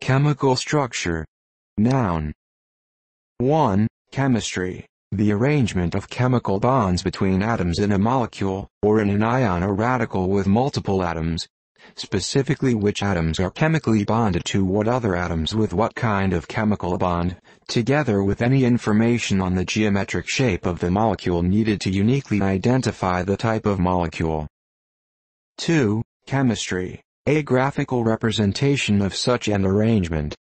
Chemical structure. Noun. 1. Chemistry. The arrangement of chemical bonds between atoms in a molecule, or in an ion or radical with multiple atoms. Specifically, which atoms are chemically bonded to what other atoms with what kind of chemical bond, together with any information on the geometric shape of the molecule needed to uniquely identify the type of molecule. 2. Chemistry. A graphical representation of such an arrangement.